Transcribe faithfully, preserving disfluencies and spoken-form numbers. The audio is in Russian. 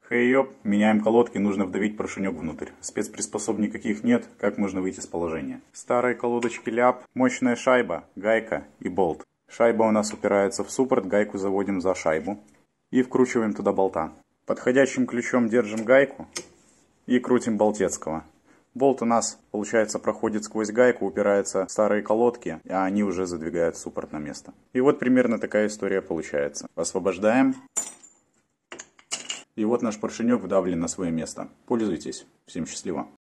Хей-йоп, меняем колодки, нужно вдавить поршенек внутрь. Спецприспособ никаких нет, как можно выйти из положения. Старые колодочки ляп, мощная шайба, гайка и болт. Шайба у нас упирается в суппорт, гайку заводим за шайбу и вкручиваем туда болта. Подходящим ключом держим гайку и крутим болтецкого. Болт у нас, получается, проходит сквозь гайку, упирается в старые колодки, а они уже задвигают суппорт на место. И вот примерно такая история получается. Освобождаем. И вот наш поршенек вдавлен на свое место. Пользуйтесь. Всем счастливо.